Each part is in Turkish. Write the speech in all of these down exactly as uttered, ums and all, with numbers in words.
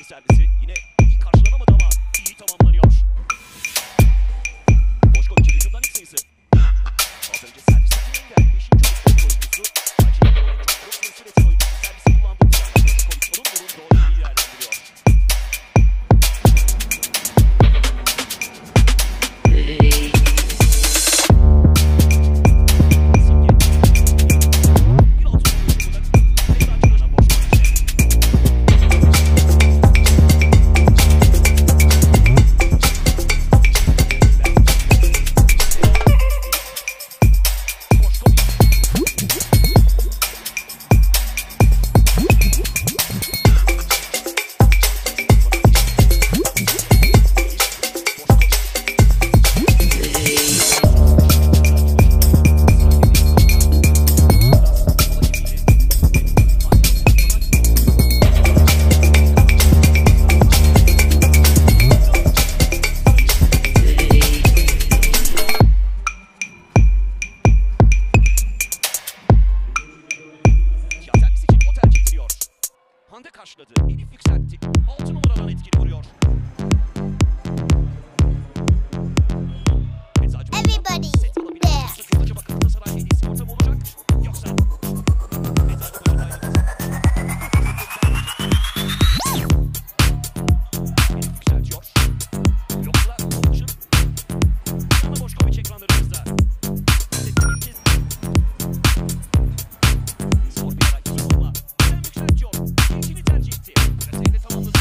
Meski servisi yine iyi karşılanamadı ama iyi tamamlanıyor. Boskovic'in hücumdan ilk sayısı. Az önce servisi engel beşinci oyuncusu. Tijana Boskovic üreten oyuncusu servisi kullandı. Boskovic onun Menurun doğru iyi değerlendiriyor. Hande karşıladı. Elif yükseltti. altı numaradan etkili vuruyor. Everybody there. Acaba Galatasaray hediyesi orta mı olacak? Yoksa yükseltiyor. Yoksa oluşum. Tijana Boskovic ekranlarımızda. Zor bir ara iki yolla. Hem yükseltiyor. İlkini tercih etti. Prateyle tamamladı.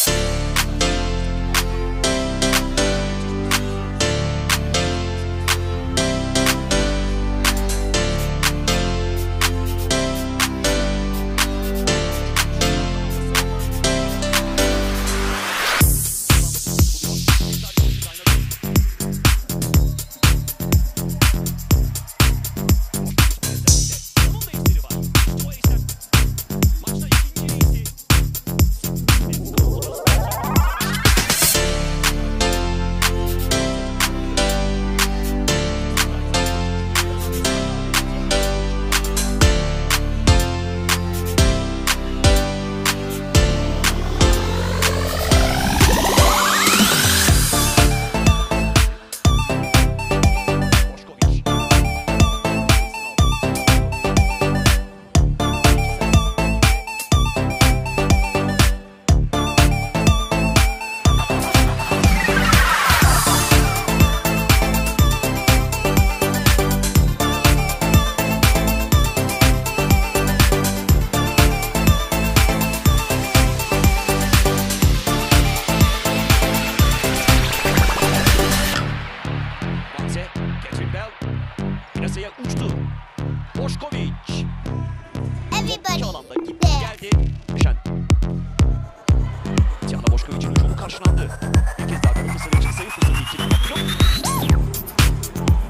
Piyasaya uçtu. Boskovic. Everybody alanda gitti geldi. Düşen. Tijana Boskovic'in hücumu karşılandı. Bir kez daha Galatasaray'ın sayı fırsatı ikili.